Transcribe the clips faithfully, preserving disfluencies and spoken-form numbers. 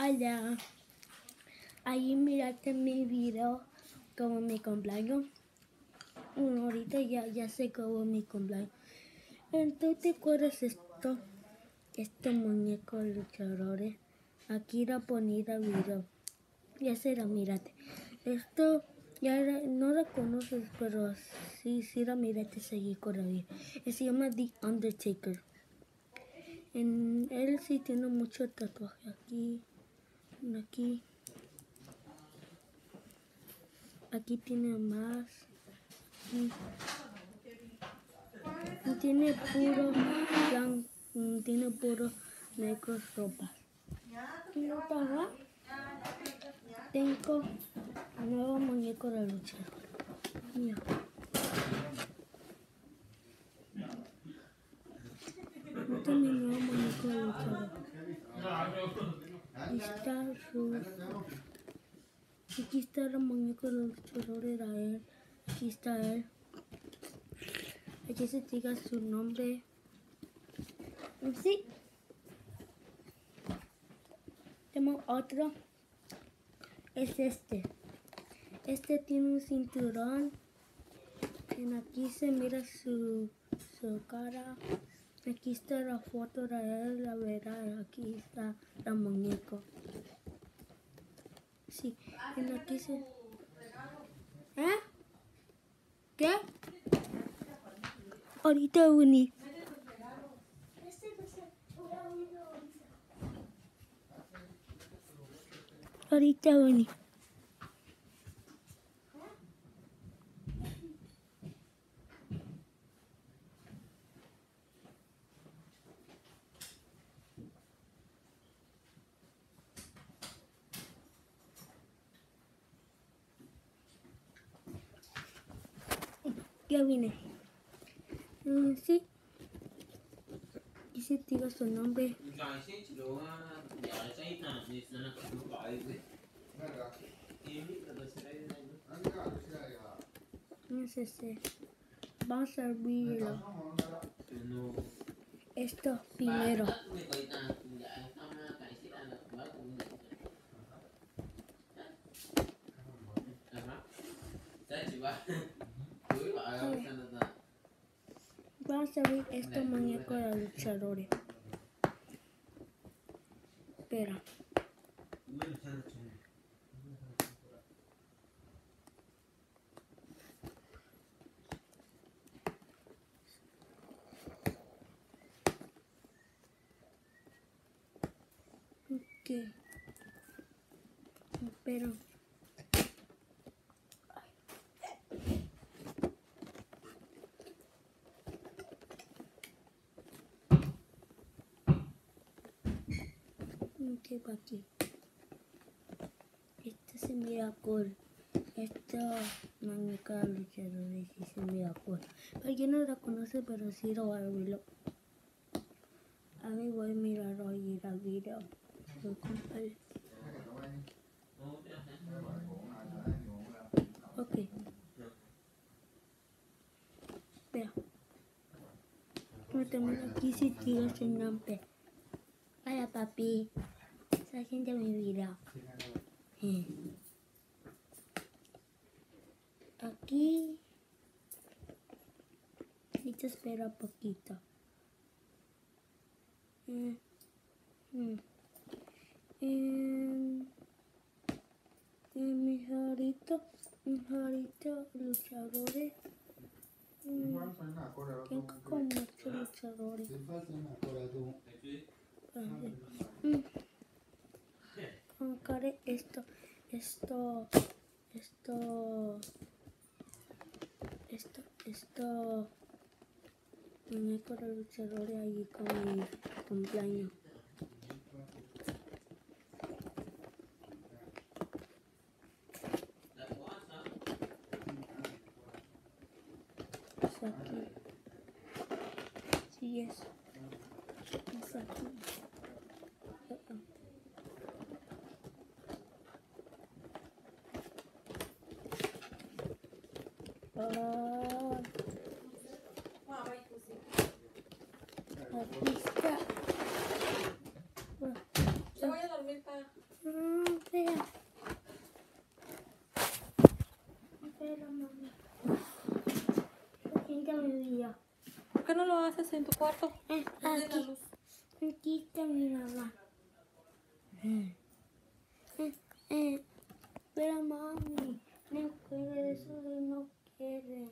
Hola, ahí miraste mi video como mi cumpleaños. Bueno, ahorita ya, ya sé cómo mi cumpleaños. Entonces, ¿cuál es esto? Este muñeco de luchadores. Aquí la ponida video. Ya será, mírate. Esto ya la, no la conoces, pero sí, sí la miraste seguir con la vida. Se llama The Undertaker. En, él sí tiene mucho tatuaje aquí. Aquí. Aquí tiene más. Aquí. Y tiene puro blanco, tiene puro negros ropas. Y para tengo un nuevo muñeco de luchador. Mira. Este es mi nuevo muñeco de luchador. Aquí está su... Aquí está el muñeco de luchador, era él. Aquí está él. Aquí se diga su nombre. Sí. Tenemos otro. Es este. Este tiene un cinturón. En aquí se mira su, su cara. Aquí está la foto de él, la verdad. Aquí está el muñeco. Sí. En aquí se... ¿Eh? ¿Qué? Ahorita uní. Ahorita uní. Ya vine. Mm, sí. Y si digo su nombre. No sé si. Vamos a abrirlo. Esto primero. Vamos a abrir este muñeco de luchadores. Espera. Ok. Espera. ¿Qué va aquí? Este se mira cool. Esta muñeca de luchadores sí se mira cool. Alguien no la conoce, pero sí lo va a verlo. A ver, voy a mirar hoy el video. Ok. Vea. No tengo aquí si tiro su nombre. Hola, papi. Está haciendo mi video. Eh. Aquí. Y te espera poquito. Eh. Mm. Eh. Eh, mis favoritos, mis favoritos luchadores. Mm. Tengo como muchos luchadores. Mm. Aunque esto, esto, esto, esto, esto, muñeco de luchadores allí con mi cumpleaños. Es aquí. Sí, es. Es aquí. Oh. Aquí está. ¿Se voy a dormir pa. Mm, espera. Espera, mami. Sienta mi vida. ¿Por qué no lo haces en tu cuarto? Eh, Prende la aquí. luz. Aquí está mi mamá. Eh, eh. Pero mami, no quiere eso, no quiere.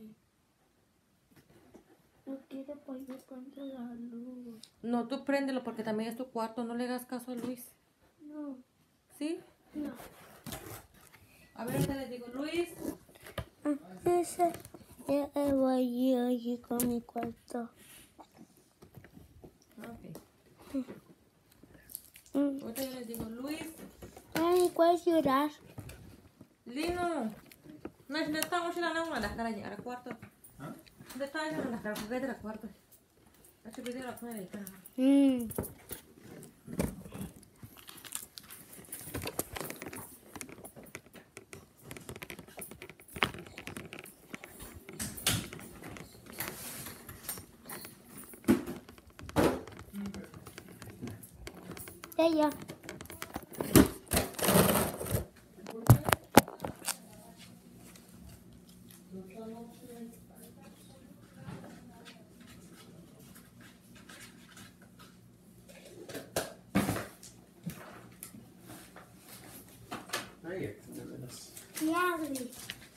No quiere poner contra la luz. No, tú préndelo porque también es tu cuarto. No le hagas caso a Luis. No, ¿Sí? no. A ver, ahorita le digo, Luis. Ah, ese, ya voy yo allí con mi cuarto. Ok. Mm. Ahorita yo le digo, Luis. Ay, ¿cuál llorar? Lino. ¿Dónde estamos en la luna? Las caras llegar al cuarto. ¿Dónde están esas las caras? Vete al cuarto. Hace video la pone de cara. Mm. Ya, ya. Ya, Luis.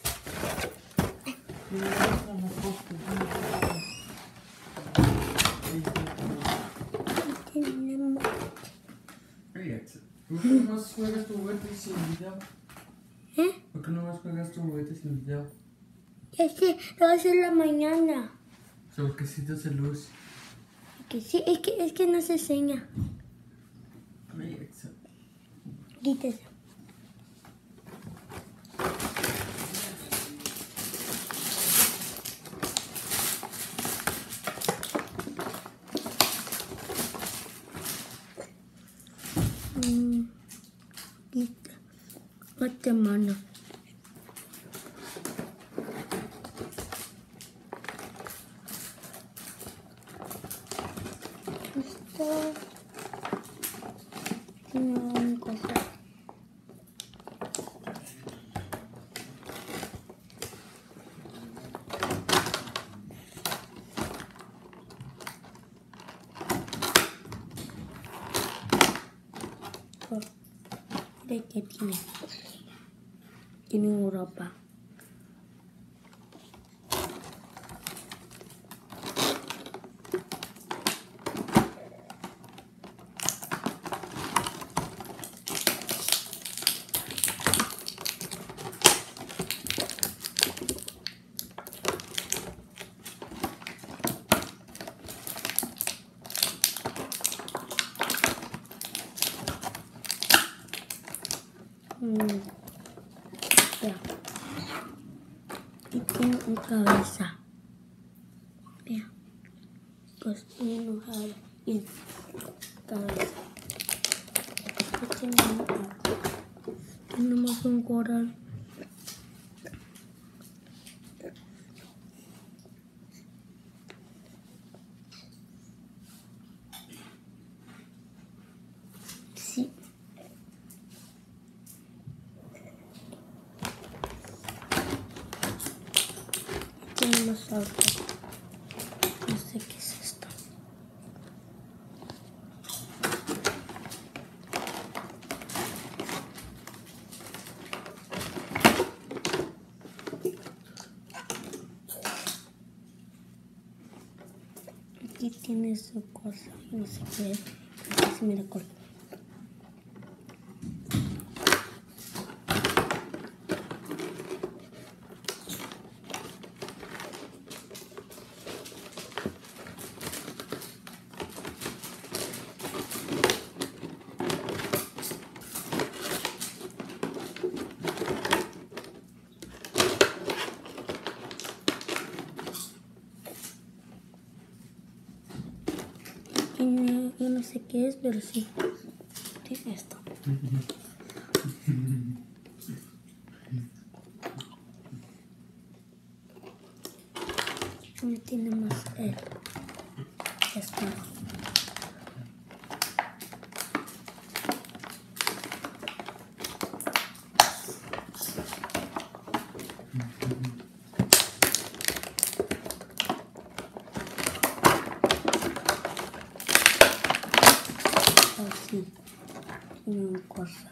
Tenemos. ¿Por qué no más juegas tu juguete sin video? ¿Eh? ¿Por qué no más juegas tu juguete sin video? Es que lo voy a hacer en la mañana. Sobre que si te hace luz. Que sí, es que, es que no se enseña. Quítese. Mm, quita. Otra mano. Esto. No, una cosa. ¿De qué tiene? Tiene Europa. Mm. Ya. Y tiene una cabeza. Vea. Pues enojado. Bien. Cabeza. Y tenemos, tenemos un coral. Sí. Tenemos algo. No sé qué es esto. Aquí tiene su cosa. No sé qué es. Aquí se me la corta. Tiene, yo no sé qué es, pero sí. Tiene esto. Y tenemos el, esto. una cosa.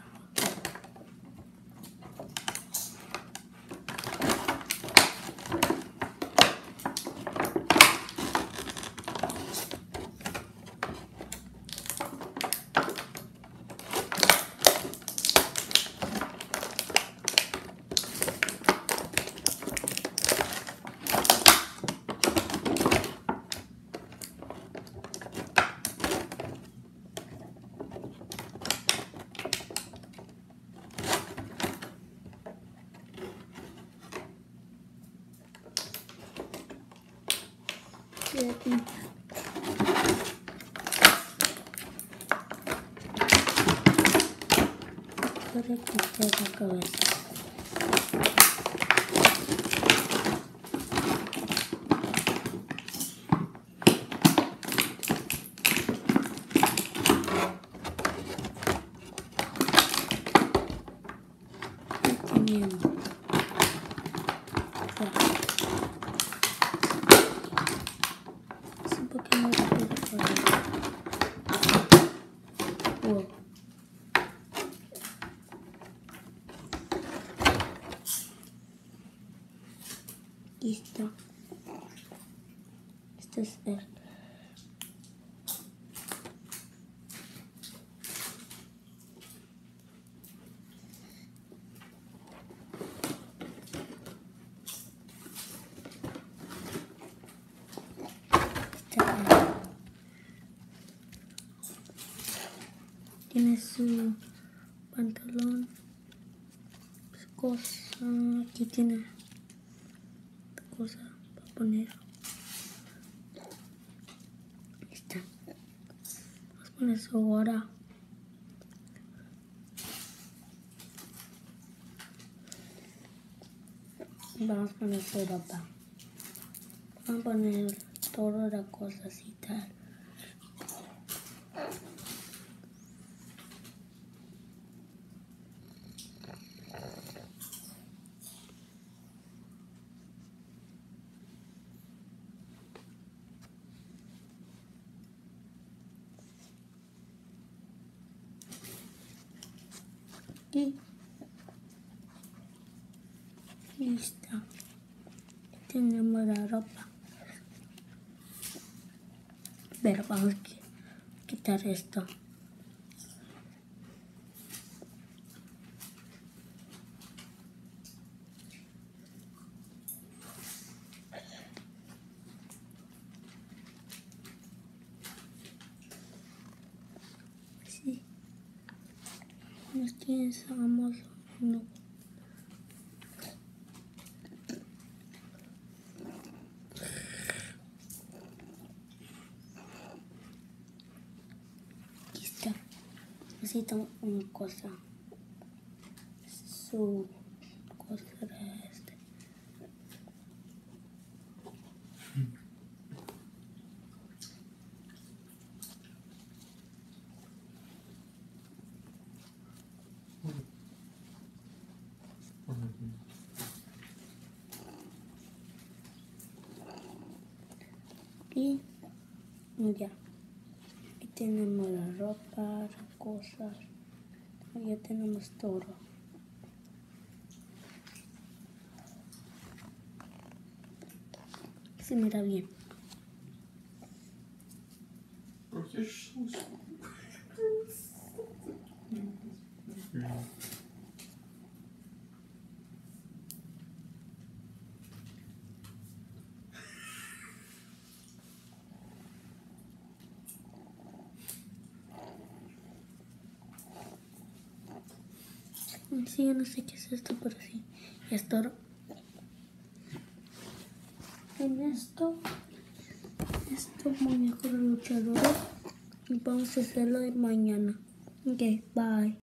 Puede quitar la cabeza. Tenemos es un poquito más rápido. Wow. Listo. Esto es el tiene su pantalón, su cosa, aquí tiene otra cosa para poner. Ahí está. Vamos a poner su hora. Vamos a poner su ropa. Vamos a poner todas las cosas y tal. Y listo. Tenemos la ropa. Pero vamos a quitar esto. Sí. Nos pensamos no. Necesito una cosa. Su cosa era este. Y ya. Aquí tenemos la ropa, las cosas. Ya tenemos todo. Se mira bien. Sí, yo no sé qué es esto, pero sí, ya es todo. En esto, esto muñecos luchadores y vamos a hacerlo de mañana. Ok, bye.